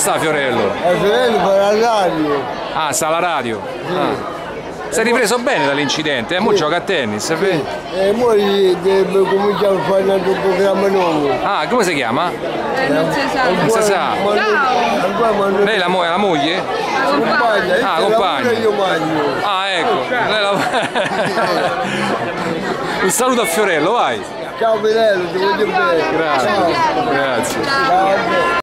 sta Fiorello? Fiorello fa la radio. Ah, sta alla radio. Sì. Ah. Si è ripreso bene dall'incidente, mo gioca a tennis, Sì. vedi? E poi cominciamo a fare un altro programma nuovo. Ah, come si chiama? Non si sa. Non si sa. Ciao! Lei è la moglie? La compagna. Ah, compagna. Io mangio. Ah, ecco. Un saluto a Fiorello, vai. Ciao Pirello, ti voglio bene. Grazie. Ciao. Grazie. Ciao. Ciao.